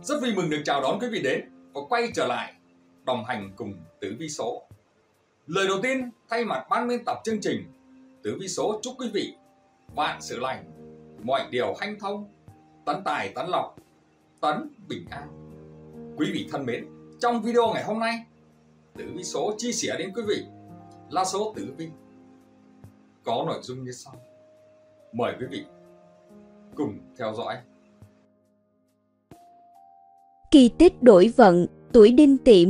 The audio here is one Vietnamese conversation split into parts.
Rất vui mừng được chào đón quý vị đến và quay trở lại đồng hành cùng Tử Vi Số. Lời đầu tiên thay mặt ban biên tập chương trình, Tử Vi Số chúc quý vị vạn sự lành, mọi điều hanh thông, tấn tài tấn lộc, tấn bình an. Quý vị thân mến, trong video ngày hôm nay, Tử Vi Số chia sẻ đến quý vị lá số tử vi có nội dung như sau. Mời quý vị cùng theo dõi. Kỳ tích đổi vận, tuổi Đinh Tỵ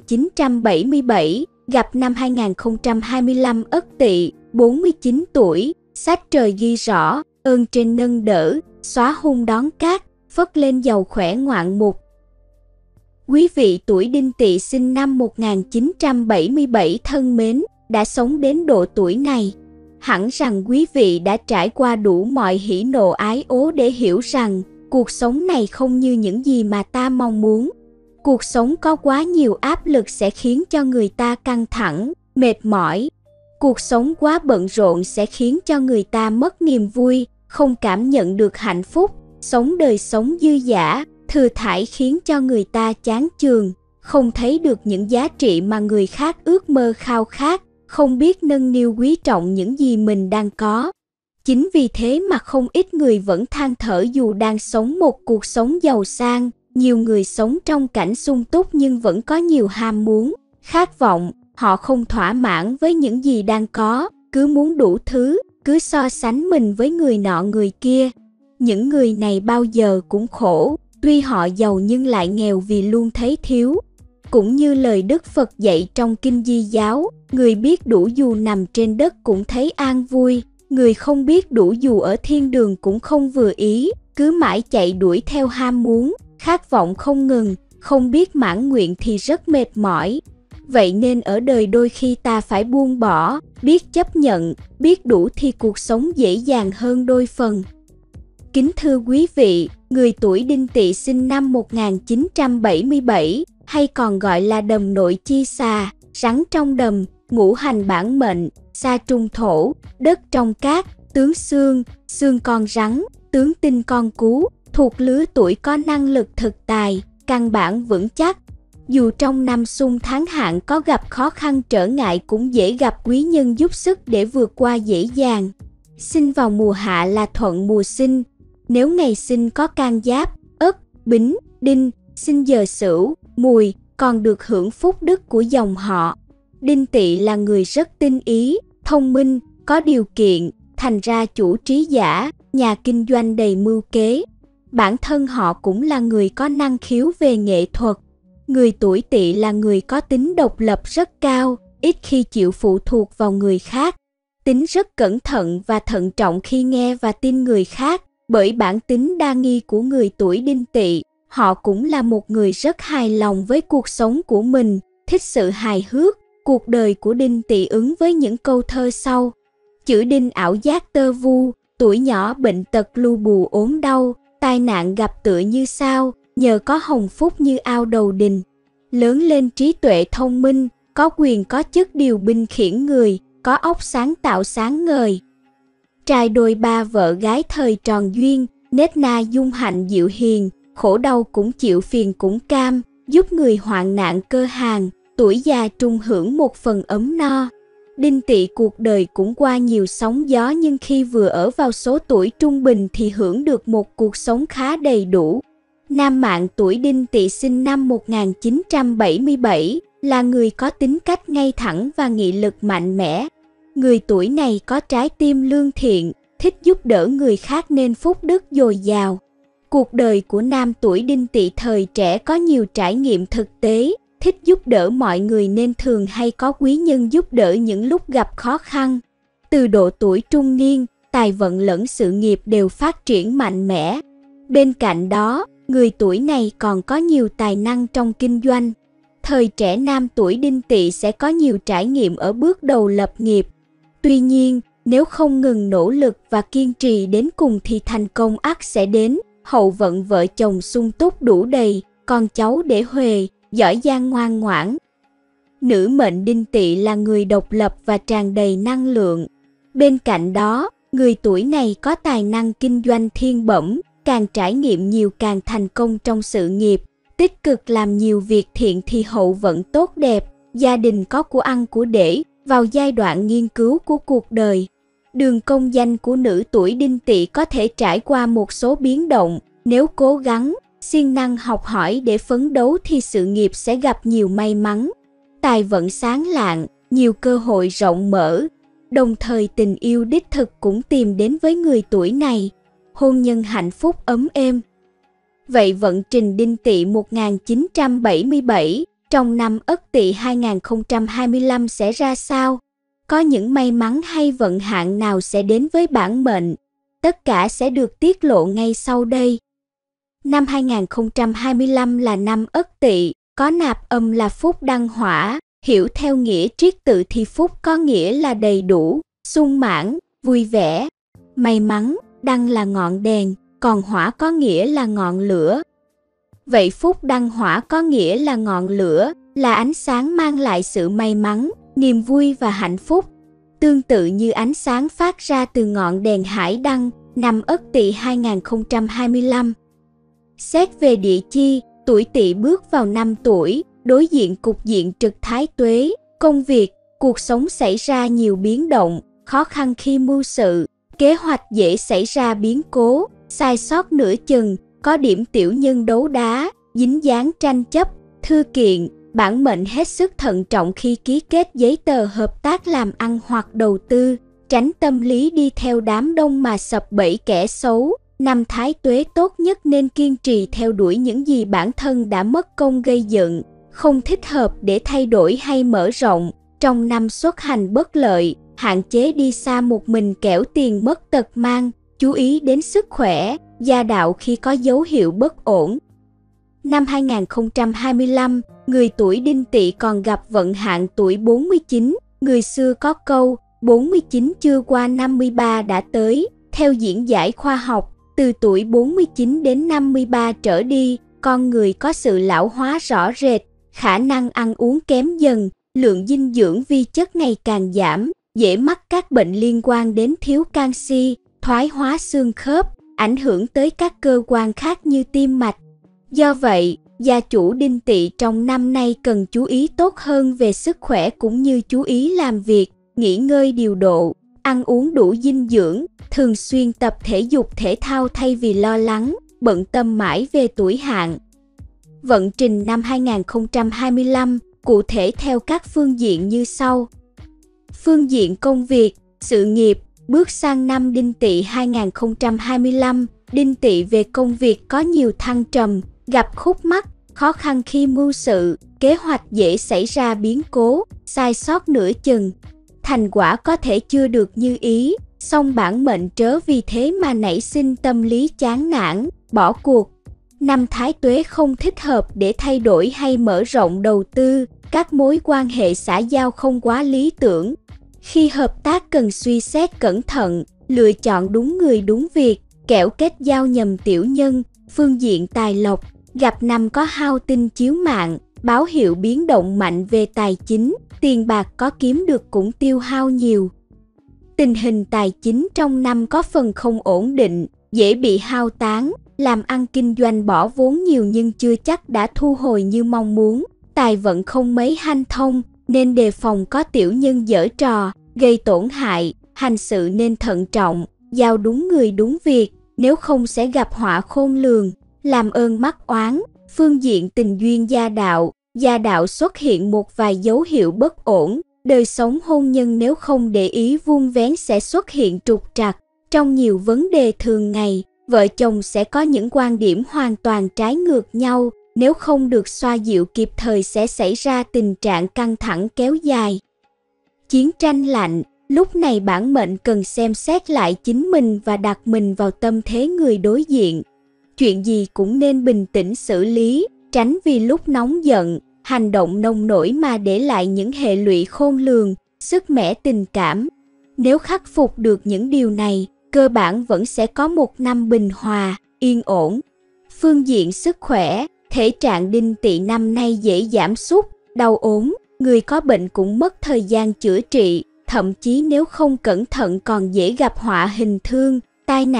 1977, gặp năm 2025 Ất Tỵ, 49 tuổi, sách trời ghi rõ, ơn trên nâng đỡ, xóa hung đón cát, phất lên giàu khỏe ngoạn mục. Quý vị tuổi Đinh Tỵ sinh năm 1977 thân mến, đã sống đến độ tuổi này. Hẳn rằng quý vị đã trải qua đủ mọi hỉ nộ ái ố để hiểu rằng cuộc sống này không như những gì mà ta mong muốn. Cuộc sống có quá nhiều áp lực sẽ khiến cho người ta căng thẳng, mệt mỏi. Cuộc sống quá bận rộn sẽ khiến cho người ta mất niềm vui, không cảm nhận được hạnh phúc. Sống đời sống dư dả, thừa thãi khiến cho người ta chán chường, không thấy được những giá trị mà người khác ước mơ khao khát, không biết nâng niu quý trọng những gì mình đang có. Chính vì thế mà không ít người vẫn than thở dù đang sống một cuộc sống giàu sang. Nhiều người sống trong cảnh sung túc nhưng vẫn có nhiều ham muốn, khát vọng. Họ không thỏa mãn với những gì đang có, cứ muốn đủ thứ, cứ so sánh mình với người nọ người kia. Những người này bao giờ cũng khổ, tuy họ giàu nhưng lại nghèo vì luôn thấy thiếu. Cũng như lời Đức Phật dạy trong Kinh Di Giáo, người biết đủ dù nằm trên đất cũng thấy an vui. Người không biết đủ dù ở thiên đường cũng không vừa ý, cứ mãi chạy đuổi theo ham muốn, khát vọng không ngừng, không biết mãn nguyện thì rất mệt mỏi. Vậy nên ở đời đôi khi ta phải buông bỏ, biết chấp nhận, biết đủ thì cuộc sống dễ dàng hơn đôi phần. Kính thưa quý vị, người tuổi Đinh Tỵ sinh năm 1977, hay còn gọi là đầm nội chi xà, rắn trong đầm, ngũ hành bản mệnh, sa trung thổ, đất trong cát, tướng xương, xương con rắn, tướng tinh con cú, thuộc lứa tuổi có năng lực thực tài, căn bản vững chắc. Dù trong năm xung tháng hạn có gặp khó khăn trở ngại cũng dễ gặp quý nhân giúp sức để vượt qua dễ dàng. Sinh vào mùa hạ là thuận mùa sinh. Nếu ngày sinh có can giáp, ất, bính, đinh, sinh giờ sửu, mùi, còn được hưởng phúc đức của dòng họ. Đinh Tỵ là người rất tinh ý, thông minh, có điều kiện, thành ra chủ trí giả, nhà kinh doanh đầy mưu kế. Bản thân họ cũng là người có năng khiếu về nghệ thuật. Người tuổi Tỵ là người có tính độc lập rất cao, ít khi chịu phụ thuộc vào người khác. Tính rất cẩn thận và thận trọng khi nghe và tin người khác, bởi bản tính đa nghi của người tuổi Đinh Tỵ. Họ cũng là một người rất hài lòng với cuộc sống của mình, thích sự hài hước. Cuộc đời của Đinh Tỵ ứng với những câu thơ sau. Chữ Đinh ảo giác tơ vu, tuổi nhỏ bệnh tật lu bù ốm đau, tai nạn gặp tựa như sao, nhờ có hồng phúc như ao đầu đình. Lớn lên trí tuệ thông minh, có quyền có chức điều binh khiển người, có óc sáng tạo sáng ngời. Trai đôi ba vợ gái thời tròn duyên, nết na dung hạnh dịu hiền, khổ đau cũng chịu phiền cũng cam, giúp người hoạn nạn cơ hàng. Tuổi già trung hưởng một phần ấm no. Đinh Tỵ cuộc đời cũng qua nhiều sóng gió nhưng khi vừa ở vào số tuổi trung bình thì hưởng được một cuộc sống khá đầy đủ. Nam mạng tuổi Đinh Tỵ sinh năm 1977 là người có tính cách ngay thẳng và nghị lực mạnh mẽ. Người tuổi này có trái tim lương thiện, thích giúp đỡ người khác nên phúc đức dồi dào. Cuộc đời của nam tuổi Đinh Tỵ thời trẻ có nhiều trải nghiệm thực tế, thích giúp đỡ mọi người nên thường hay có quý nhân giúp đỡ những lúc gặp khó khăn. Từ độ tuổi trung niên, tài vận lẫn sự nghiệp đều phát triển mạnh mẽ. Bên cạnh đó, người tuổi này còn có nhiều tài năng trong kinh doanh. Thời trẻ nam tuổi Đinh Tỵ sẽ có nhiều trải nghiệm ở bước đầu lập nghiệp. Tuy nhiên, nếu không ngừng nỗ lực và kiên trì đến cùng thì thành công ắt sẽ đến. Hậu vận vợ chồng sung túc đủ đầy, con cháu để huề, giỏi giang ngoan ngoãn. Nữ mệnh Đinh Tỵ là người độc lập và tràn đầy năng lượng. Bên cạnh đó, người tuổi này có tài năng kinh doanh thiên bẩm, càng trải nghiệm nhiều càng thành công trong sự nghiệp, tích cực làm nhiều việc thiện thì hậu vận tốt đẹp, gia đình có của ăn của để, vào giai đoạn nghiên cứu của cuộc đời. Đường công danh của nữ tuổi Đinh Tỵ có thể trải qua một số biến động, nếu cố gắng, siêng năng học hỏi để phấn đấu thì sự nghiệp sẽ gặp nhiều may mắn. Tài vận sáng lạng, nhiều cơ hội rộng mở, đồng thời tình yêu đích thực cũng tìm đến với người tuổi này, hôn nhân hạnh phúc ấm êm. Vậy vận trình Đinh Tỵ 1977 trong năm Ất Tỵ 2025 sẽ ra sao? Có những may mắn hay vận hạn nào sẽ đến với bản mệnh? Tất cả sẽ được tiết lộ ngay sau đây. Năm 2025 là năm Ất Tỵ, có nạp âm là phúc đăng hỏa, hiểu theo nghĩa triết tự thì phúc có nghĩa là đầy đủ, sung mãn, vui vẻ, may mắn. Đăng là ngọn đèn, còn hỏa có nghĩa là ngọn lửa. Vậy phúc đăng hỏa có nghĩa là ngọn lửa, là ánh sáng mang lại sự may mắn, niềm vui và hạnh phúc. Tương tự như ánh sáng phát ra từ ngọn đèn hải đăng, năm Ất Tỵ 2025. Xét về địa chi, tuổi Tỵ bước vào năm tuổi, đối diện cục diện trực thái tuế, công việc, cuộc sống xảy ra nhiều biến động, khó khăn khi mưu sự, kế hoạch dễ xảy ra biến cố, sai sót nửa chừng, có điểm tiểu nhân đấu đá, dính dáng tranh chấp, thư kiện, bản mệnh hết sức thận trọng khi ký kết giấy tờ hợp tác làm ăn hoặc đầu tư, tránh tâm lý đi theo đám đông mà sập bẫy kẻ xấu. Năm Thái Tuế tốt nhất nên kiên trì theo đuổi những gì bản thân đã mất công gây dựng, không thích hợp để thay đổi hay mở rộng. Trong năm xuất hành bất lợi, hạn chế đi xa một mình kẻo tiền mất tật mang, chú ý đến sức khỏe, gia đạo khi có dấu hiệu bất ổn. Năm 2025, người tuổi Đinh Tỵ còn gặp vận hạn tuổi 49, người xưa có câu, 49 chưa qua 53 đã tới, theo diễn giải khoa học, từ tuổi 49 đến 53 trở đi, con người có sự lão hóa rõ rệt, khả năng ăn uống kém dần, lượng dinh dưỡng vi chất ngày càng giảm, dễ mắc các bệnh liên quan đến thiếu canxi, thoái hóa xương khớp, ảnh hưởng tới các cơ quan khác như tim mạch. Do vậy, gia chủ Đinh Tỵ trong năm nay cần chú ý tốt hơn về sức khỏe cũng như chú ý làm việc, nghỉ ngơi điều độ, ăn uống đủ dinh dưỡng, thường xuyên tập thể dục thể thao thay vì lo lắng, bận tâm mãi về tuổi hạn. Vận trình năm 2025 cụ thể theo các phương diện như sau. Phương diện công việc, sự nghiệp, bước sang năm Đinh Tỵ 2025, Đinh Tỵ về công việc có nhiều thăng trầm, gặp khúc mắc, khó khăn khi mưu sự, kế hoạch dễ xảy ra biến cố, sai sót nửa chừng. Thành quả có thể chưa được như ý, song bản mệnh trớ vì thế mà nảy sinh tâm lý chán nản, bỏ cuộc. Năm Thái Tuế không thích hợp để thay đổi hay mở rộng đầu tư, các mối quan hệ xã giao không quá lý tưởng. Khi hợp tác cần suy xét cẩn thận, lựa chọn đúng người đúng việc, kẻo kết giao nhầm tiểu nhân. Phương diện tài lộc, gặp năm có hao tinh chiếu mạng, báo hiệu biến động mạnh về tài chính, tiền bạc có kiếm được cũng tiêu hao nhiều. Tình hình tài chính trong năm có phần không ổn định, dễ bị hao tán, làm ăn kinh doanh bỏ vốn nhiều nhưng chưa chắc đã thu hồi như mong muốn. Tài vận không mấy hanh thông, nên đề phòng có tiểu nhân giở trò, gây tổn hại, hành sự nên thận trọng, giao đúng người đúng việc, nếu không sẽ gặp họa khôn lường, làm ơn mắc oán. Phương diện tình duyên gia đạo xuất hiện một vài dấu hiệu bất ổn, đời sống hôn nhân nếu không để ý vuông vén sẽ xuất hiện trục trặc. Trong nhiều vấn đề thường ngày, vợ chồng sẽ có những quan điểm hoàn toàn trái ngược nhau, nếu không được xoa dịu kịp thời sẽ xảy ra tình trạng căng thẳng kéo dài. Chiến tranh lạnh, lúc này bản mệnh cần xem xét lại chính mình và đặt mình vào tâm thế người đối diện. Chuyện gì cũng nên bình tĩnh xử lý, tránh vì lúc nóng giận, hành động nông nổi mà để lại những hệ lụy khôn lường, sức mẻ tình cảm. Nếu khắc phục được những điều này, cơ bản vẫn sẽ có một năm bình hòa, yên ổn. Phương diện sức khỏe, thể trạng Đinh Tỵ năm nay dễ giảm sút, đau ốm, người có bệnh cũng mất thời gian chữa trị, thậm chí nếu không cẩn thận còn dễ gặp họa hình thương, tai nạn.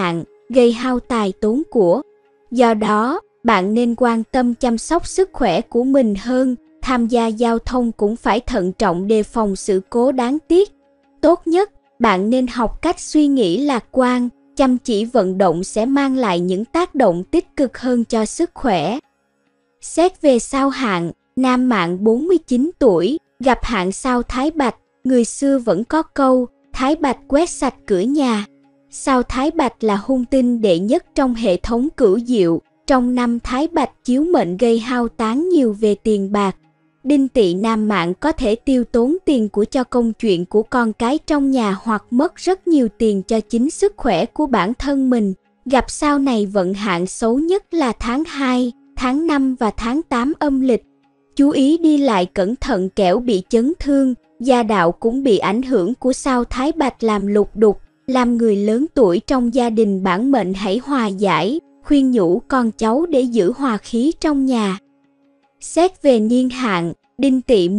gây hao tài tốn của. Do đó, bạn nên quan tâm chăm sóc sức khỏe của mình hơn, tham gia giao thông cũng phải thận trọng đề phòng sự cố đáng tiếc. Tốt nhất, bạn nên học cách suy nghĩ lạc quan, chăm chỉ vận động sẽ mang lại những tác động tích cực hơn cho sức khỏe. Xét về sao hạn, nam mạng 49 tuổi, gặp hạn sao Thái Bạch, người xưa vẫn có câu, Thái Bạch quét sạch cửa nhà. Sao Thái Bạch là hung tinh đệ nhất trong hệ thống cửu diệu, trong năm Thái Bạch chiếu mệnh gây hao tán nhiều về tiền bạc. Đinh Tỵ nam mạng có thể tiêu tốn tiền của cho công chuyện của con cái trong nhà hoặc mất rất nhiều tiền cho chính sức khỏe của bản thân mình. Gặp sao này vận hạn xấu nhất là tháng 2, tháng 5 và tháng 8 âm lịch. Chú ý đi lại cẩn thận kẻo bị chấn thương, gia đạo cũng bị ảnh hưởng của sao Thái Bạch làm lục đục. Làm người lớn tuổi trong gia đình bản mệnh hãy hòa giải, khuyên nhủ con cháu để giữ hòa khí trong nhà. Xét về niên hạn, Đinh Tỵ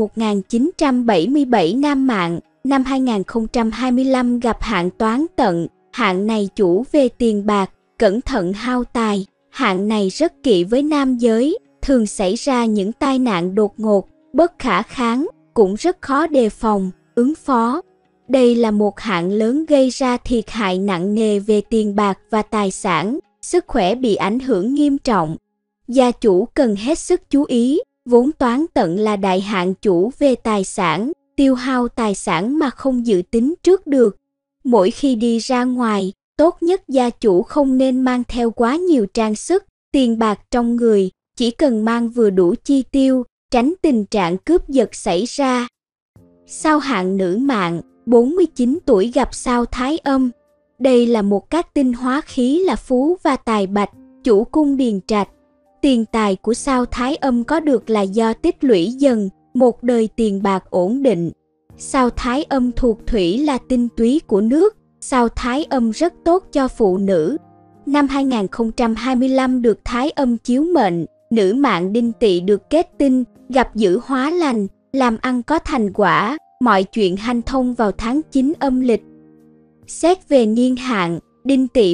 1977 nam mạng, năm 2025 gặp hạn toán tận, hạn này chủ về tiền bạc, cẩn thận hao tài, hạn này rất kỵ với nam giới, thường xảy ra những tai nạn đột ngột, bất khả kháng, cũng rất khó đề phòng, ứng phó. Đây là một hạn lớn gây ra thiệt hại nặng nề về tiền bạc và tài sản, sức khỏe bị ảnh hưởng nghiêm trọng. Gia chủ cần hết sức chú ý, vốn toán tận là đại hạn chủ về tài sản, tiêu hao tài sản mà không dự tính trước được. Mỗi khi đi ra ngoài, tốt nhất gia chủ không nên mang theo quá nhiều trang sức, tiền bạc trong người, chỉ cần mang vừa đủ chi tiêu, tránh tình trạng cướp giật xảy ra. Sao hạn nữ mạng, 49 tuổi gặp sao Thái Âm. Đây là một các tinh hóa khí là Phú và Tài Bạch, chủ cung điền trạch. Tiền tài của sao Thái Âm có được là do tích lũy dần, một đời tiền bạc ổn định. Sao Thái Âm thuộc thủy là tinh túy của nước, sao Thái Âm rất tốt cho phụ nữ. Năm 2025 được Thái Âm chiếu mệnh, nữ mạng Đinh Tỵ được kết tinh, gặp dữ hóa lành, làm ăn có thành quả, mọi chuyện hanh thông vào tháng 9 âm lịch. Xét về niên hạn, Đinh Tỵ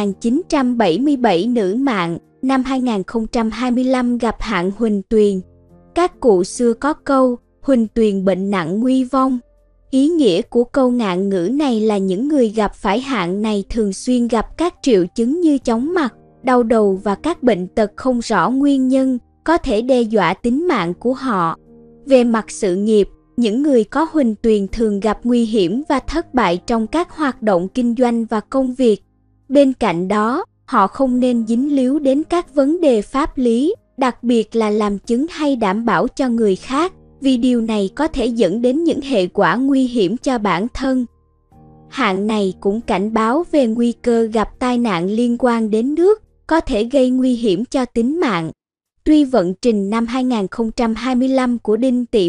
1977 nữ mạng, năm 2025 gặp hạn Huỳnh Tuyền. Các cụ xưa có câu, Huỳnh Tuyền bệnh nặng nguy vong. Ý nghĩa của câu ngạn ngữ này là những người gặp phải hạn này thường xuyên gặp các triệu chứng như chóng mặt, đau đầu và các bệnh tật không rõ nguyên nhân, có thể đe dọa tính mạng của họ. Về mặt sự nghiệp, những người có Huỳnh Tuyền thường gặp nguy hiểm và thất bại trong các hoạt động kinh doanh và công việc. Bên cạnh đó, họ không nên dính líu đến các vấn đề pháp lý, đặc biệt là làm chứng hay đảm bảo cho người khác, vì điều này có thể dẫn đến những hệ quả nguy hiểm cho bản thân. Hạn này cũng cảnh báo về nguy cơ gặp tai nạn liên quan đến nước, có thể gây nguy hiểm cho tính mạng. Tuy vận trình năm 2025 của Đinh Tỵ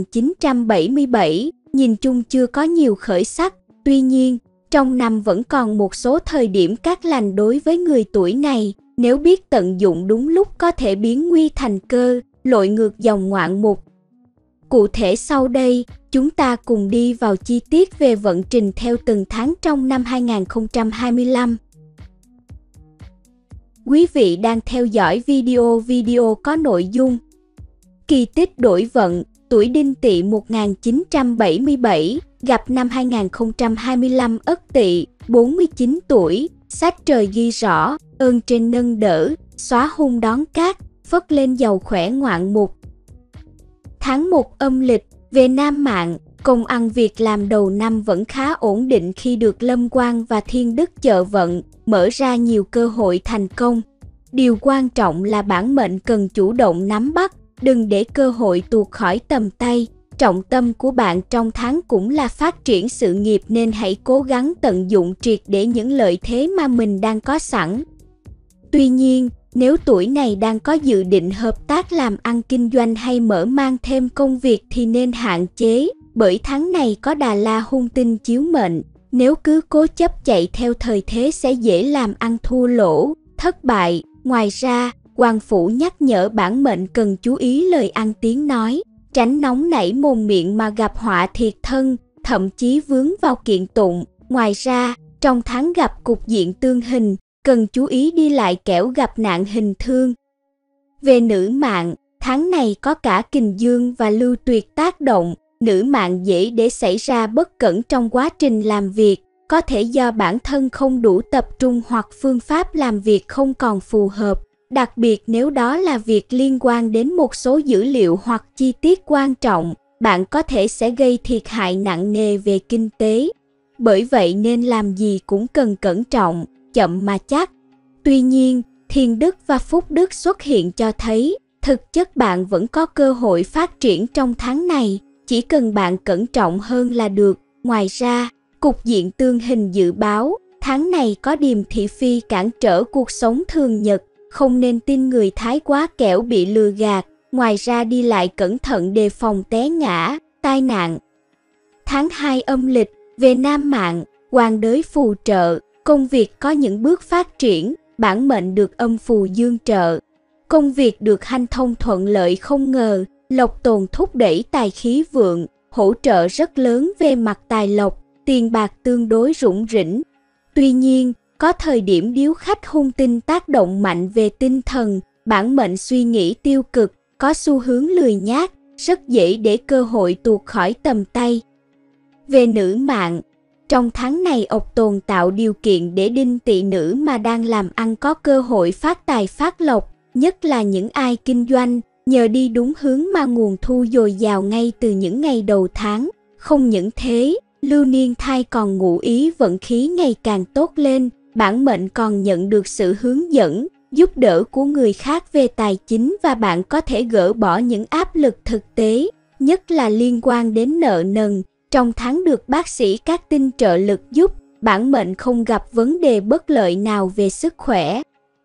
1977 nhìn chung chưa có nhiều khởi sắc, tuy nhiên, trong năm vẫn còn một số thời điểm cát lành đối với người tuổi này, nếu biết tận dụng đúng lúc có thể biến nguy thành cơ, lội ngược dòng ngoạn mục. Cụ thể sau đây, chúng ta cùng đi vào chi tiết về vận trình theo từng tháng trong năm 2025. Quý vị đang theo dõi video có nội dung kỳ tích đổi vận, tuổi Đinh Tỵ 1977, gặp năm 2025 Ất Tỵ, 49 tuổi, sách trời ghi rõ, ơn trên nâng đỡ, xóa hung đón cát, phất lên giàu khỏe ngoạn mục. Tháng 1 âm lịch, về nam mạng, công ăn việc làm đầu năm vẫn khá ổn định khi được lâm quan và thiên đức trợ vận, mở ra nhiều cơ hội thành công. Điều quan trọng là bản mệnh cần chủ động nắm bắt, đừng để cơ hội tuột khỏi tầm tay. Trọng tâm của bạn trong tháng cũng là phát triển sự nghiệp nên hãy cố gắng tận dụng triệt để những lợi thế mà mình đang có sẵn. Tuy nhiên, nếu tuổi này đang có dự định hợp tác làm ăn kinh doanh hay mở mang thêm công việc thì nên hạn chế, bởi tháng này có Đà La hung tinh chiếu mệnh. Nếu cứ cố chấp chạy theo thời thế sẽ dễ làm ăn thua lỗ, thất bại. Ngoài ra, Hoàng Phủ nhắc nhở bản mệnh cần chú ý lời ăn tiếng nói, tránh nóng nảy mồm miệng mà gặp họa thiệt thân, thậm chí vướng vào kiện tụng. Ngoài ra, trong tháng gặp cục diện tương hình, cần chú ý đi lại kẻo gặp nạn hình thương. Về nữ mạng, tháng này có cả kình dương và lưu tuyệt tác động, nữ mạng dễ để xảy ra bất cẩn trong quá trình làm việc, có thể do bản thân không đủ tập trung hoặc phương pháp làm việc không còn phù hợp, đặc biệt nếu đó là việc liên quan đến một số dữ liệu hoặc chi tiết quan trọng, bạn có thể sẽ gây thiệt hại nặng nề về kinh tế. Bởi vậy nên làm gì cũng cần cẩn trọng, chậm mà chắc. Tuy nhiên, thiên đức và phúc đức xuất hiện cho thấy, thực chất bạn vẫn có cơ hội phát triển trong tháng này, chỉ cần bạn cẩn trọng hơn là được. Ngoài ra, cục diện tương hình dự báo, tháng này có điềm thị phi cản trở cuộc sống thường nhật, không nên tin người thái quá kẻo bị lừa gạt. Ngoài ra đi lại cẩn thận đề phòng té ngã, tai nạn. Tháng 2 âm lịch, về nam mạng, hoàng đới phù trợ, công việc có những bước phát triển, bản mệnh được âm phù dương trợ. Công việc được hanh thông thuận lợi không ngờ, lộc tồn thúc đẩy tài khí vượng, hỗ trợ rất lớn về mặt tài lộc, tiền bạc tương đối rủng rỉnh. Tuy nhiên, có thời điểm điếu khách hung tinh tác động mạnh về tinh thần, bản mệnh suy nghĩ tiêu cực, có xu hướng lười nhác, rất dễ để cơ hội tuột khỏi tầm tay. Về nữ mạng, trong tháng này ộc tồn tạo điều kiện để đinh tỵ nữ mà đang làm ăn có cơ hội phát tài phát lộc, nhất là những ai kinh doanh, nhờ đi đúng hướng mà nguồn thu dồi dào ngay từ những ngày đầu tháng. Không những thế, lưu niên thai còn ngụ ý vận khí ngày càng tốt lên, bản mệnh còn nhận được sự hướng dẫn, giúp đỡ của người khác về tài chính và bạn có thể gỡ bỏ những áp lực thực tế, nhất là liên quan đến nợ nần. Trong tháng được bác sĩ các tinh trợ lực giúp, bản mệnh không gặp vấn đề bất lợi nào về sức khỏe.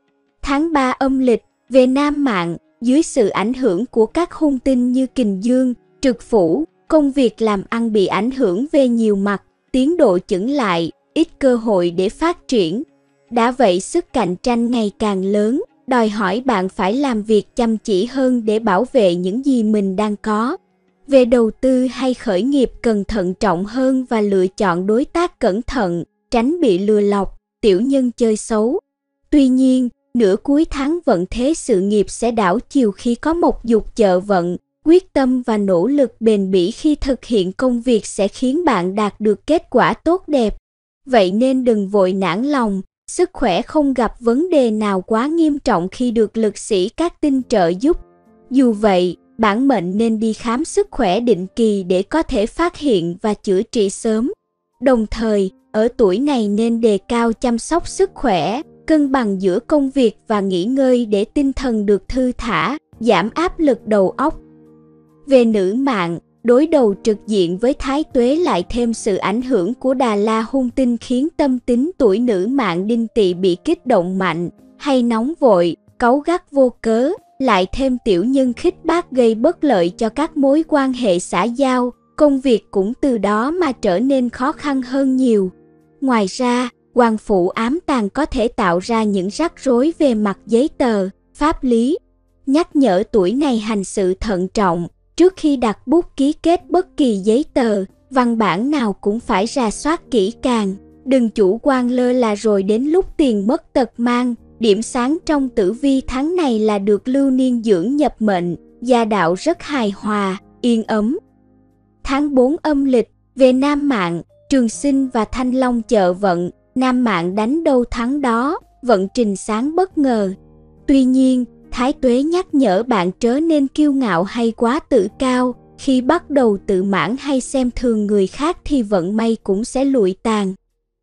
Tháng 3 âm lịch, về nam mạng, dưới sự ảnh hưởng của các hung tinh như kình dương, trực phủ, công việc làm ăn bị ảnh hưởng về nhiều mặt, tiến độ chững lại, ít cơ hội để phát triển. Đã vậy sức cạnh tranh ngày càng lớn, đòi hỏi bạn phải làm việc chăm chỉ hơn để bảo vệ những gì mình đang có. Về đầu tư hay khởi nghiệp cần thận trọng hơn và lựa chọn đối tác cẩn thận, tránh bị lừa lọc, tiểu nhân chơi xấu. Tuy nhiên, nửa cuối tháng vận thế sự nghiệp sẽ đảo chiều khi có một dục trợ vận, quyết tâm và nỗ lực bền bỉ khi thực hiện công việc sẽ khiến bạn đạt được kết quả tốt đẹp. Vậy nên đừng vội nản lòng, sức khỏe không gặp vấn đề nào quá nghiêm trọng khi được lực sĩ các tinh trợ giúp. Dù vậy, bản mệnh nên đi khám sức khỏe định kỳ để có thể phát hiện và chữa trị sớm. Đồng thời, ở tuổi này nên đề cao chăm sóc sức khỏe, cân bằng giữa công việc và nghỉ ngơi để tinh thần được thư thả, giảm áp lực đầu óc. Về nữ mạng, đối đầu trực diện với thái tuế lại thêm sự ảnh hưởng của Đà La hung tinh khiến tâm tính tuổi nữ mạng đinh tỵ bị kích động mạnh, hay nóng vội, cáu gắt vô cớ, lại thêm tiểu nhân khích bác gây bất lợi cho các mối quan hệ xã giao, công việc cũng từ đó mà trở nên khó khăn hơn nhiều. Ngoài ra, hoàng phủ ám tàng có thể tạo ra những rắc rối về mặt giấy tờ, pháp lý. Nhắc nhở tuổi này hành sự thận trọng, trước khi đặt bút ký kết bất kỳ giấy tờ, văn bản nào cũng phải rà soát kỹ càng, đừng chủ quan lơ là rồi đến lúc tiền mất tật mang. Điểm sáng trong tử vi tháng này là được lưu niên dưỡng nhập mệnh, gia đạo rất hài hòa, yên ấm. Tháng 4 âm lịch, về nam mạng, Trường Sinh và Thanh Long trợ vận, nam mạng đánh đâu thắng đó, vận trình sáng bất ngờ. Tuy nhiên, thái tuế nhắc nhở bạn chớ nên kiêu ngạo hay quá tự cao, khi bắt đầu tự mãn hay xem thường người khác thì vận may cũng sẽ lụi tàn.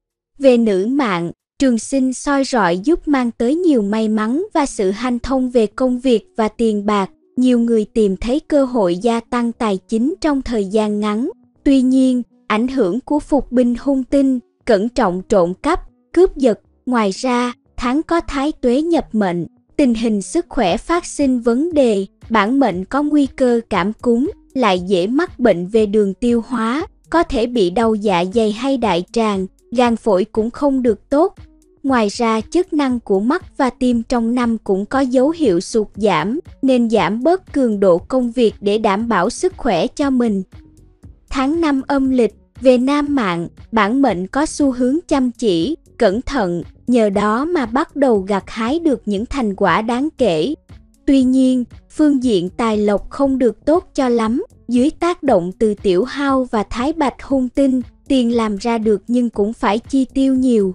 Về nữ mạng, Trường Sinh soi rọi giúp mang tới nhiều may mắn và sự hanh thông về công việc và tiền bạc, nhiều người tìm thấy cơ hội gia tăng tài chính trong thời gian ngắn. Tuy nhiên, ảnh hưởng của phục binh hung tinh, cẩn trọng trộm cắp, cướp giật. Ngoài ra, tháng có thái tuế nhập mệnh, tình hình sức khỏe phát sinh vấn đề, bản mệnh có nguy cơ cảm cúm, lại dễ mắc bệnh về đường tiêu hóa, có thể bị đau dạ dày hay đại tràng, gan phổi cũng không được tốt. Ngoài ra, chức năng của mắt và tim trong năm cũng có dấu hiệu sụt giảm, nên giảm bớt cường độ công việc để đảm bảo sức khỏe cho mình. Tháng 5 âm lịch, Về nam mạng, bản mệnh có xu hướng chăm chỉ, cẩn thận, nhờ đó mà bắt đầu gặt hái được những thành quả đáng kể. Tuy nhiên, phương diện tài lộc không được tốt cho lắm, dưới tác động từ tiểu hao và thái bạch hung tinh, tiền làm ra được nhưng cũng phải chi tiêu nhiều.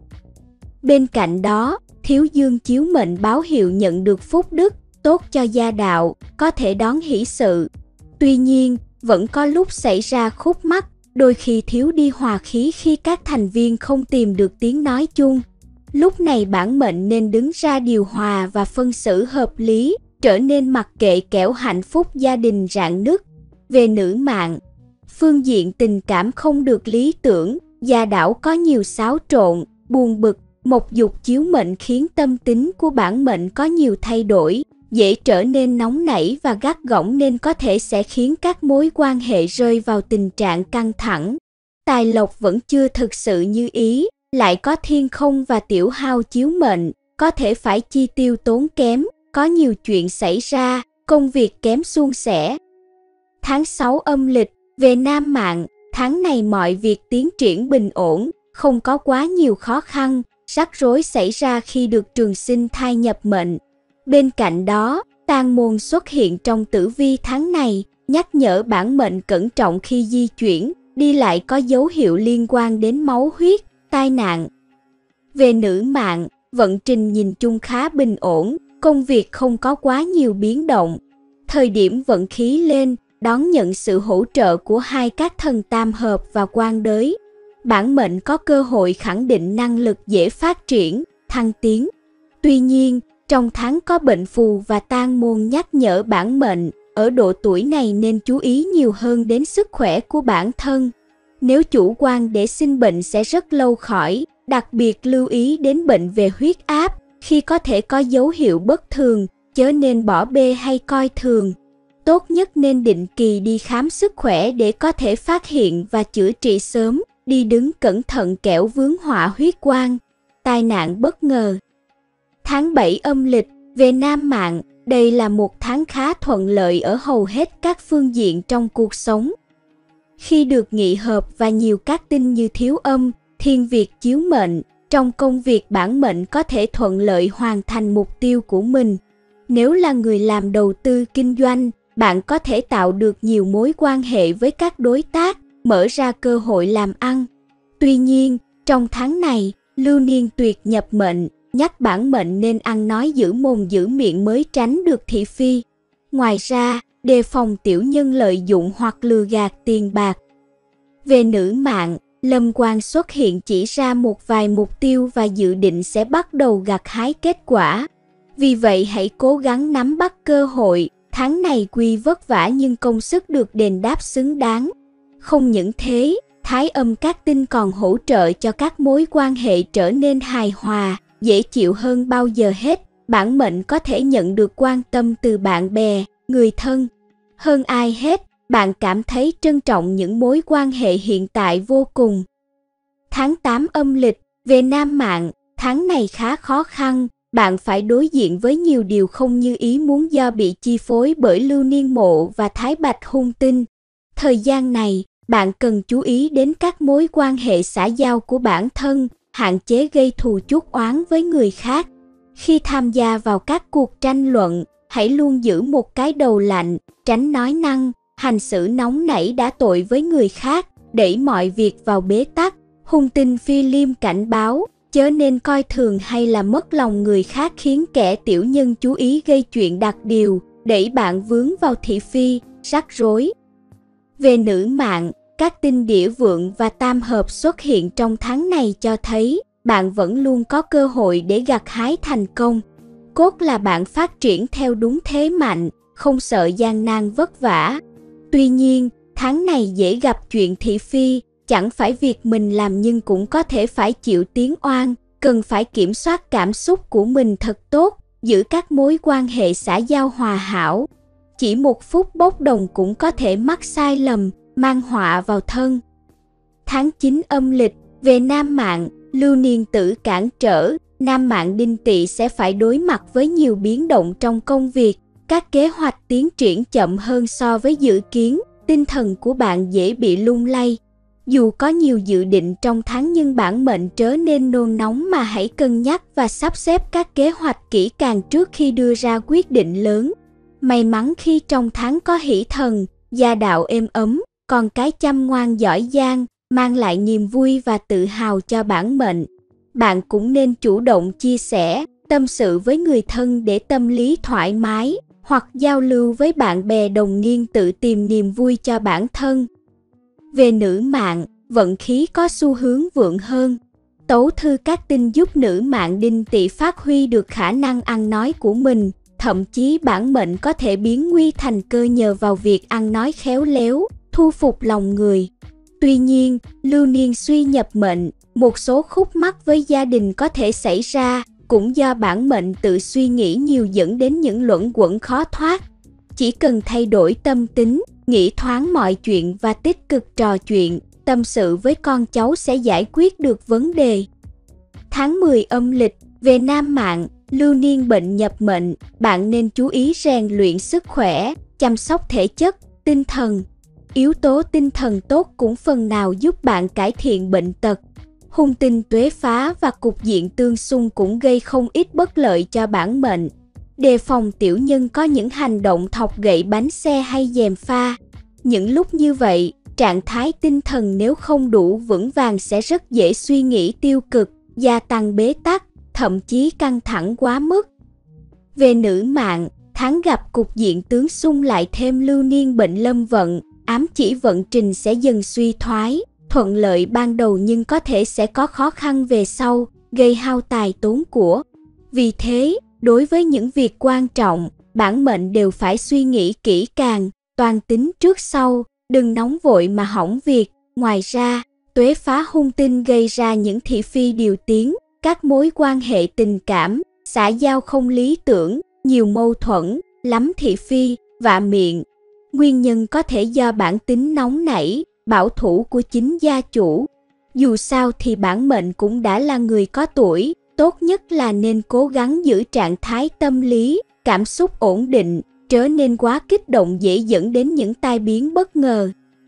Bên cạnh đó, thiếu dương chiếu mệnh báo hiệu nhận được phúc đức, tốt cho gia đạo, có thể đón hỷ sự. Tuy nhiên, vẫn có lúc xảy ra khúc mắc, đôi khi thiếu đi hòa khí khi các thành viên không tìm được tiếng nói chung. Lúc này bản mệnh nên đứng ra điều hòa và phân xử hợp lý, trở nên mặc kệ kẻo hạnh phúc gia đình rạn nứt. Về nữ mạng, phương diện tình cảm không được lý tưởng, gia đạo có nhiều xáo trộn, buồn bực, mộc dục chiếu mệnh khiến tâm tính của bản mệnh có nhiều thay đổi, dễ trở nên nóng nảy và gắt gỏng nên có thể sẽ khiến các mối quan hệ rơi vào tình trạng căng thẳng. Tài lộc vẫn chưa thực sự như ý, lại có thiên không và tiểu hao chiếu mệnh, có thể phải chi tiêu tốn kém, có nhiều chuyện xảy ra, công việc kém suôn sẻ. Tháng 6 âm lịch, về nam mạng, tháng này mọi việc tiến triển bình ổn, không có quá nhiều khó khăn, rắc rối xảy ra khi được trường sinh thai nhập mệnh. Bên cạnh đó, tang môn xuất hiện trong tử vi tháng này, nhắc nhở bản mệnh cẩn trọng khi di chuyển, đi lại có dấu hiệu liên quan đến máu huyết, tai nạn. Về nữ mạng, vận trình nhìn chung khá bình ổn, công việc không có quá nhiều biến động. Thời điểm vận khí lên, đón nhận sự hỗ trợ của hai các thần tam hợp và quan đới. Bản mệnh có cơ hội khẳng định năng lực dễ phát triển, thăng tiến. Tuy nhiên, trong tháng có bệnh phù và tang môn nhắc nhở bản mệnh, ở độ tuổi này nên chú ý nhiều hơn đến sức khỏe của bản thân. Nếu chủ quan để sinh bệnh sẽ rất lâu khỏi, đặc biệt lưu ý đến bệnh về huyết áp, khi có thể có dấu hiệu bất thường, chớ nên bỏ bê hay coi thường. Tốt nhất nên định kỳ đi khám sức khỏe để có thể phát hiện và chữa trị sớm, đi đứng cẩn thận kẻo vướng họa huyết quan, tai nạn bất ngờ. Tháng 7 âm lịch, về nam mạng, đây là một tháng khá thuận lợi ở hầu hết các phương diện trong cuộc sống. Khi được nghị hợp và nhiều các tinh như thiếu âm, thiên việt chiếu mệnh, trong công việc bản mệnh có thể thuận lợi hoàn thành mục tiêu của mình. Nếu là người làm đầu tư kinh doanh, bạn có thể tạo được nhiều mối quan hệ với các đối tác, mở ra cơ hội làm ăn. Tuy nhiên, trong tháng này, lưu niên tuyệt nhập mệnh, nhắc bản mệnh nên ăn nói giữ mồm giữ miệng mới tránh được thị phi. Ngoài ra, đề phòng tiểu nhân lợi dụng hoặc lừa gạt tiền bạc. Về nữ mạng, lâm quang xuất hiện chỉ ra một vài mục tiêu và dự định sẽ bắt đầu gặt hái kết quả. Vì vậy hãy cố gắng nắm bắt cơ hội, tháng này tuy vất vả nhưng công sức được đền đáp xứng đáng. Không những thế, thái âm các tinh còn hỗ trợ cho các mối quan hệ trở nên hài hòa, dễ chịu hơn bao giờ hết. Bản mệnh có thể nhận được quan tâm từ bạn bè, người thân. Hơn ai hết, bạn cảm thấy trân trọng những mối quan hệ hiện tại vô cùng. Tháng 8 âm lịch, về nam mạng, tháng này khá khó khăn, bạn phải đối diện với nhiều điều không như ý muốn do bị chi phối bởi lưu niên mộ và thái bạch hung tinh. Thời gian này, bạn cần chú ý đến các mối quan hệ xã giao của bản thân, hạn chế gây thù chuốc oán với người khác. Khi tham gia vào các cuộc tranh luận, hãy luôn giữ một cái đầu lạnh, tránh nói năng, hành xử nóng nảy đã tội với người khác, đẩy mọi việc vào bế tắc. Hung tinh phi liêm cảnh báo, chớ nên coi thường hay là mất lòng người khác khiến kẻ tiểu nhân chú ý gây chuyện đặc điều, đẩy bạn vướng vào thị phi, rắc rối. Về nữ mạng, các tinh đĩa vượng và tam hợp xuất hiện trong tháng này cho thấy bạn vẫn luôn có cơ hội để gặt hái thành công. Cốt là bạn phát triển theo đúng thế mạnh, không sợ gian nan vất vả. Tuy nhiên, tháng này dễ gặp chuyện thị phi, chẳng phải việc mình làm nhưng cũng có thể phải chịu tiếng oan, cần phải kiểm soát cảm xúc của mình thật tốt, giữ các mối quan hệ xã giao hòa hảo. Chỉ một phút bốc đồng cũng có thể mắc sai lầm, mang họa vào thân. Tháng 9 âm lịch, về nam mạng, lưu niên tử cản trở, nam mạng đinh tỵ sẽ phải đối mặt với nhiều biến động trong công việc, các kế hoạch tiến triển chậm hơn so với dự kiến, tinh thần của bạn dễ bị lung lay. Dù có nhiều dự định trong tháng nhưng bản mệnh chớ nên nôn nóng mà hãy cân nhắc và sắp xếp các kế hoạch kỹ càng trước khi đưa ra quyết định lớn. May mắn khi trong tháng có hỷ thần, gia đạo êm ấm, con cái chăm ngoan giỏi giang, mang lại niềm vui và tự hào cho bản mệnh. Bạn cũng nên chủ động chia sẻ, tâm sự với người thân để tâm lý thoải mái, hoặc giao lưu với bạn bè đồng niên tự tìm niềm vui cho bản thân. Về nữ mạng, vận khí có xu hướng vượng hơn. Tấu thư các tinh giúp nữ mạng Đinh Tỵ phát huy được khả năng ăn nói của mình, thậm chí bản mệnh có thể biến nguy thành cơ nhờ vào việc ăn nói khéo léo, thu phục lòng người. Tuy nhiên, lưu niên suy nhập mệnh, một số khúc mắc với gia đình có thể xảy ra, cũng do bản mệnh tự suy nghĩ nhiều dẫn đến những luẩn quẩn khó thoát. Chỉ cần thay đổi tâm tính, nghĩ thoáng mọi chuyện và tích cực trò chuyện, tâm sự với con cháu sẽ giải quyết được vấn đề. Tháng 10 âm lịch, về nam mạng, lưu niên bệnh nhập mệnh, bạn nên chú ý rèn luyện sức khỏe, chăm sóc thể chất, tinh thần. Yếu tố tinh thần tốt cũng phần nào giúp bạn cải thiện bệnh tật. Hung tinh tuế phá và cục diện tương xung cũng gây không ít bất lợi cho bản mệnh. Đề phòng tiểu nhân có những hành động thọc gậy bánh xe hay gièm pha. Những lúc như vậy, trạng thái tinh thần nếu không đủ vững vàng sẽ rất dễ suy nghĩ tiêu cực, gia tăng bế tắc, thậm chí căng thẳng quá mức. Về nữ mạng, tháng gặp cục diện tướng xung lại thêm lưu niên bệnh lâm vận, ám chỉ vận trình sẽ dần suy thoái, thuận lợi ban đầu nhưng có thể sẽ có khó khăn về sau, gây hao tài tốn của. Vì thế, đối với những việc quan trọng, bản mệnh đều phải suy nghĩ kỹ càng, toan tính trước sau, đừng nóng vội mà hỏng việc. Ngoài ra, tuế phá hung tinh gây ra những thị phi điều tiếng, các mối quan hệ tình cảm, xã giao không lý tưởng, nhiều mâu thuẫn, lắm thị phi, vạ miệng. Nguyên nhân có thể do bản tính nóng nảy, bảo thủ của chính gia chủ. Dù sao thì bản mệnh cũng đã là người có tuổi, tốt nhất là nên cố gắng giữ trạng thái tâm lý, cảm xúc ổn định, trở nên quá kích động dễ dẫn đến những tai biến bất ngờ.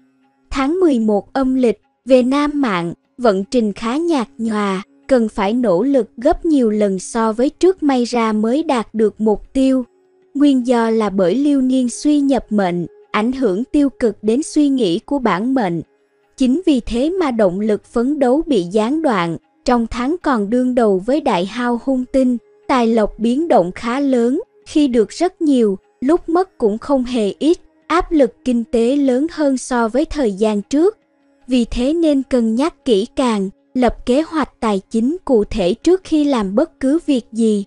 Tháng 11 âm lịch, về nam mạng, vận trình khá nhạt nhòa, cần phải nỗ lực gấp nhiều lần so với trước may ra mới đạt được mục tiêu. Nguyên do là bởi lưu niên suy nhập mệnh, ảnh hưởng tiêu cực đến suy nghĩ của bản mệnh. Chính vì thế mà động lực phấn đấu bị gián đoạn, trong tháng còn đương đầu với đại hao hung tinh, tài lộc biến động khá lớn, khi được rất nhiều, lúc mất cũng không hề ít, áp lực kinh tế lớn hơn so với thời gian trước. Vì thế nên cân nhắc kỹ càng, lập kế hoạch tài chính cụ thể trước khi làm bất cứ việc gì.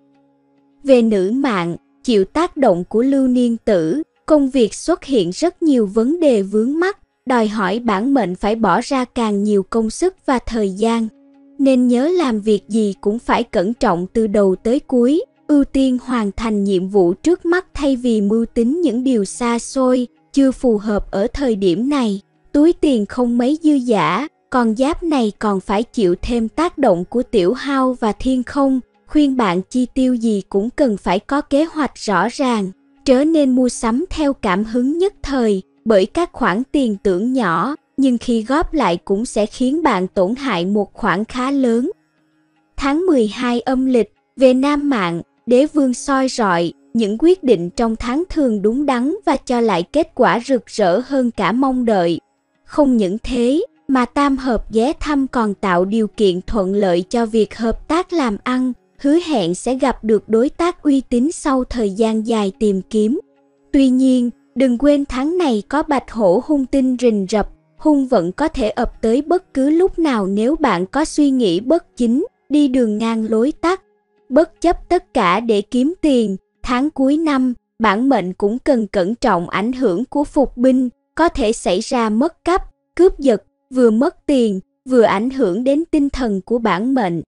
Về nữ mạng, chịu tác động của lưu niên tử, công việc xuất hiện rất nhiều vấn đề vướng mắc, đòi hỏi bản mệnh phải bỏ ra càng nhiều công sức và thời gian. Nên nhớ làm việc gì cũng phải cẩn trọng từ đầu tới cuối, ưu tiên hoàn thành nhiệm vụ trước mắt thay vì mưu tính những điều xa xôi, chưa phù hợp ở thời điểm này. Túi tiền không mấy dư dả, con giáp này còn phải chịu thêm tác động của tiểu hao và thiên không, khuyên bạn chi tiêu gì cũng cần phải có kế hoạch rõ ràng, chớ nên mua sắm theo cảm hứng nhất thời, bởi các khoản tiền tưởng nhỏ, nhưng khi góp lại cũng sẽ khiến bạn tổn hại một khoản khá lớn. Tháng 12 âm lịch, về nam mạng, đế vương soi rọi, những quyết định trong tháng thường đúng đắn và cho lại kết quả rực rỡ hơn cả mong đợi. Không những thế, mà tam hợp ghé thăm còn tạo điều kiện thuận lợi cho việc hợp tác làm ăn, hứa hẹn sẽ gặp được đối tác uy tín sau thời gian dài tìm kiếm. Tuy nhiên, đừng quên tháng này có bạch hổ hung tinh rình rập, hung vận có thể ập tới bất cứ lúc nào nếu bạn có suy nghĩ bất chính, đi đường ngang lối tắt. Bất chấp tất cả để kiếm tiền, tháng cuối năm, bản mệnh cũng cần cẩn trọng ảnh hưởng của phục binh, có thể xảy ra mất cắp, cướp giật, vừa mất tiền, vừa ảnh hưởng đến tinh thần của bản mệnh.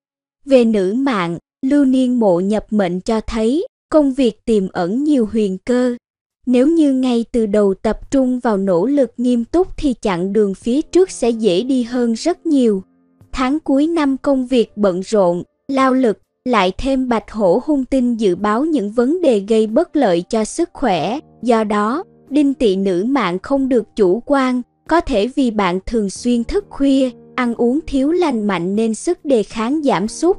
Về nữ mạng, lưu niên mộ nhập mệnh cho thấy, công việc tiềm ẩn nhiều huyền cơ. Nếu như ngay từ đầu tập trung vào nỗ lực nghiêm túc thì chặng đường phía trước sẽ dễ đi hơn rất nhiều. Tháng cuối năm công việc bận rộn, lao lực, lại thêm bạch hổ hung tinh dự báo những vấn đề gây bất lợi cho sức khỏe. Do đó, Đinh Tỵ nữ mạng không được chủ quan, Có thể vì bạn thường xuyên thức khuya, ăn uống thiếu lành mạnh nên sức đề kháng giảm sút.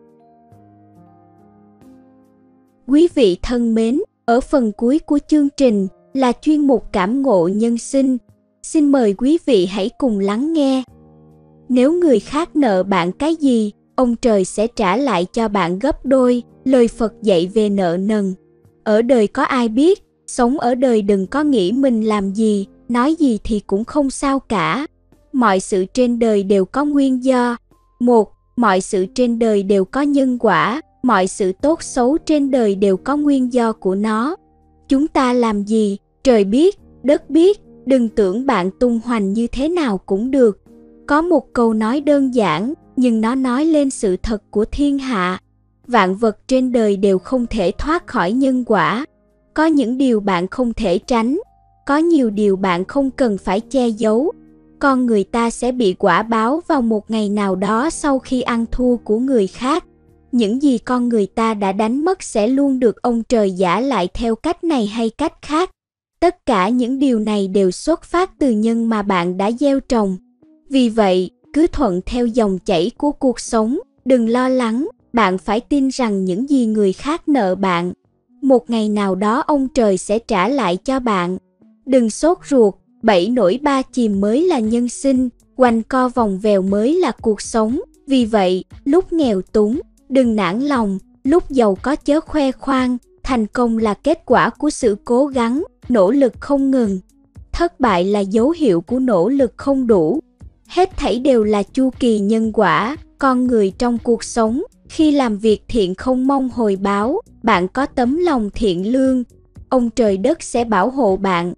Quý vị thân mến, ở phần cuối của chương trình là chuyên mục cảm ngộ nhân sinh. Xin mời quý vị hãy cùng lắng nghe. Nếu người khác nợ bạn cái gì, ông trời sẽ trả lại cho bạn gấp đôi, lời Phật dạy về nợ nần. Ở đời có ai biết, sống ở đời đừng có nghĩ mình làm gì, nói gì thì cũng không sao cả. Mọi sự trên đời đều có nguyên do. 1. Mọi sự trên đời đều có nhân quả, mọi sự tốt xấu trên đời đều có nguyên do của nó. Chúng ta làm gì, trời biết, đất biết, đừng tưởng bạn tung hoành như thế nào cũng được. Có một câu nói đơn giản, nhưng nó nói lên sự thật của thiên hạ. Vạn vật trên đời đều không thể thoát khỏi nhân quả. Có những điều bạn không thể tránh, có nhiều điều bạn không cần phải che giấu. Con người ta sẽ bị quả báo vào một ngày nào đó sau khi ăn thua của người khác. Những gì con người ta đã đánh mất sẽ luôn được ông trời trả lại theo cách này hay cách khác. Tất cả những điều này đều xuất phát từ nhân mà bạn đã gieo trồng. Vì vậy, cứ thuận theo dòng chảy của cuộc sống, đừng lo lắng, bạn phải tin rằng những gì người khác nợ bạn, một ngày nào đó ông trời sẽ trả lại cho bạn. Đừng sốt ruột, bẫy nổi ba chìm mới là nhân sinh, quanh co vòng vèo mới là cuộc sống. Vì vậy, lúc nghèo túng, đừng nản lòng, lúc giàu có chớ khoe khoang, thành công là kết quả của sự cố gắng, nỗ lực không ngừng. Thất bại là dấu hiệu của nỗ lực không đủ. Hết thảy đều là chu kỳ nhân quả, con người trong cuộc sống, khi làm việc thiện không mong hồi báo, bạn có tấm lòng thiện lương, ông trời đất sẽ bảo hộ bạn.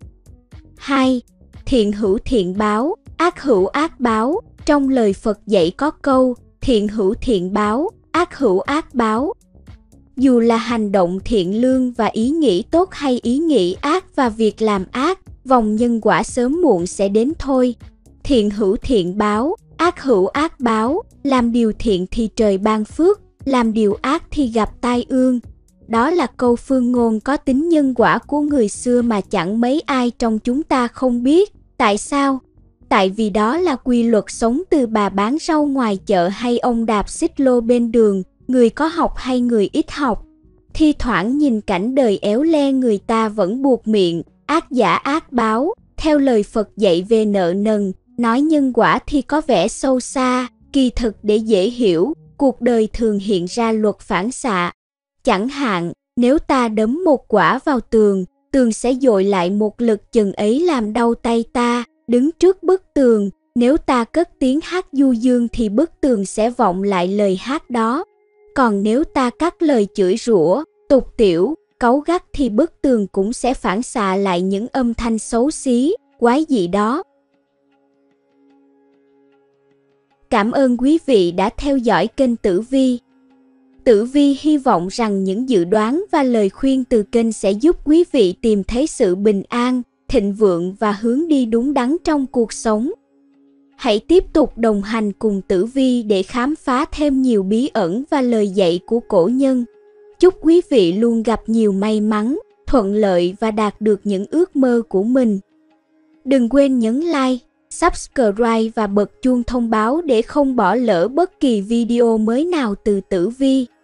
2. Thiện hữu thiện báo, ác hữu ác báo. Trong lời Phật dạy có câu, thiện hữu thiện báo, ác hữu ác báo. Dù là hành động thiện lương và ý nghĩ tốt hay ý nghĩ ác và việc làm ác, vòng nhân quả sớm muộn sẽ đến thôi. Thiện hữu thiện báo, ác hữu ác báo. Làm điều thiện thì trời ban phước, làm điều ác thì gặp tai ương. Đó là câu phương ngôn có tính nhân quả của người xưa mà chẳng mấy ai trong chúng ta không biết. Tại sao? Tại vì đó là quy luật sống từ bà bán rau ngoài chợ hay ông đạp xích lô bên đường, người có học hay người ít học. Thi thoảng nhìn cảnh đời éo le người ta vẫn buộc miệng, ác giả ác báo. Theo lời Phật dạy về nợ nần, nói nhân quả thì có vẻ sâu xa, kỳ thực để dễ hiểu, cuộc đời thường hiện ra luật phản xạ. Chẳng hạn, nếu ta đấm một quả vào tường, tường sẽ dội lại một lực chừng ấy làm đau tay ta. Đứng trước bức tường, nếu ta cất tiếng hát du dương thì bức tường sẽ vọng lại lời hát đó. Còn nếu ta cắt lời chửi rủa, tục tĩu, cáu gắt thì bức tường cũng sẽ phản xạ lại những âm thanh xấu xí, quái dị đó. Cảm ơn quý vị đã theo dõi kênh Tử Vi. Tử Vi hy vọng rằng những dự đoán và lời khuyên từ kênh sẽ giúp quý vị tìm thấy sự bình an, thịnh vượng và hướng đi đúng đắn trong cuộc sống. Hãy tiếp tục đồng hành cùng Tử Vi để khám phá thêm nhiều bí ẩn và lời dạy của cổ nhân. Chúc quý vị luôn gặp nhiều may mắn, thuận lợi và đạt được những ước mơ của mình. Đừng quên nhấn like, subscribe và bật chuông thông báo để không bỏ lỡ bất kỳ video mới nào từ Tử Vi.